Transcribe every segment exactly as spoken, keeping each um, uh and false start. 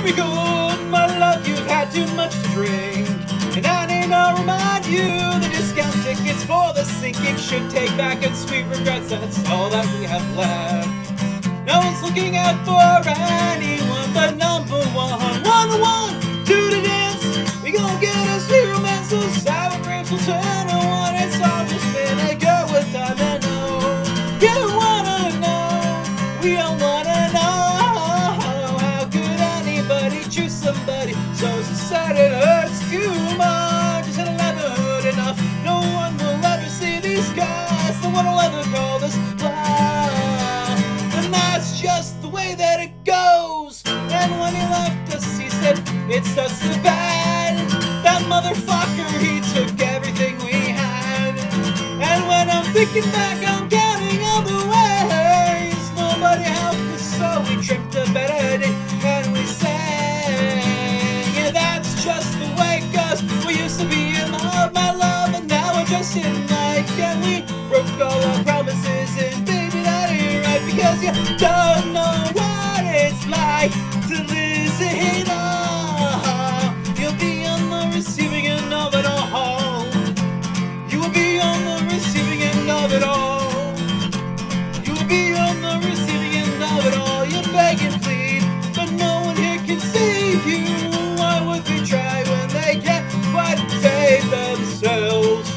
Mary Gold, my love, you've had too much to drink. And I need to remind you, the discount tickets for the sinking should take back and sweet regrets. That's all that we have left. No one's looking out for anyone but number one. One to one, two to dance. We gon' get a sweet romance, so sour grapes will turn to one. It's all just vinegar with time and know. You wanna know, we all wanna know. How could anybody choose somebody so sad it hurts too much? It's never hurt enough. No one will ever see these guys. No one will ever call this love. And that's just the way that it goes. And when he left us, he said, it's not so bad. That motherfucker, he took everything we had. And when I'm thinking back, I'm counting all the ways nobody helped us, so we tripped a better day. And we sang, yeah, that's just the way it goes. We used to be in love, my love, and now we're just in like. And we broke all our promises, and baby, that ain't right. Because you don't know what it's like to lose it all. You'll be on the receiving end of it all. You will be on the receiving end of it all. You will be on the receiving end of it all. You beg and plead, but no one here can save you. Why would they try when they can't quite save themselves?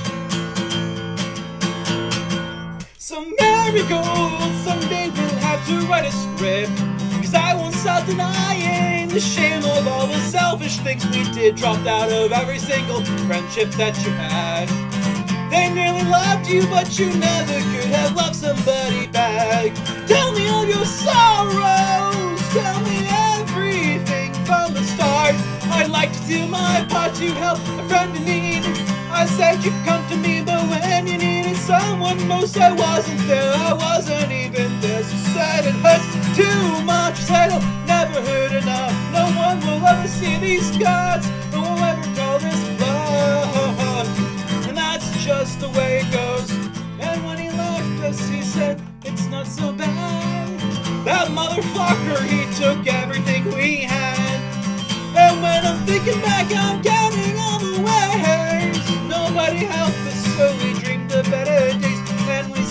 So Mary Gold, someday we'll have to write a script, cause I won't stop denying the shame of all the selfish things we did. Dropped out of every single friendship that you had. They nearly loved you, but you never could have loved somebody back. Tell me all your sorrows, tell me everything from the start. I'd like to do my part to help a friend in need. I said you'd come to me, but when you needed someone most, I wasn't there. I wasn't even there. So sad it hurts too much. Said it'll never hurt enough. No one will ever see these scars. No one will ever call this love. And that's just the way it goes. And when he left us, he said, it's not so bad. That motherfucker, he took everything we had. And when I'm thinking back, I'm counting all the ways nobody helped us, so we dreamed of better days. And we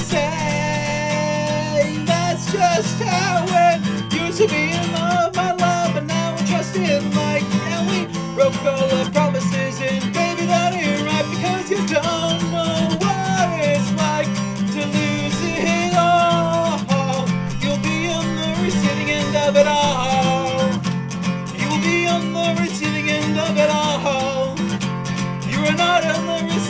sang, that's just how it used to be in love, my love, but now we're just in like. And we broke all our promises, and baby, that ain't right. Because you don't know what it's like to lose it all. You'll be on the receiving end of it all. You'll be on the receiving end of it all. You are not on the receiving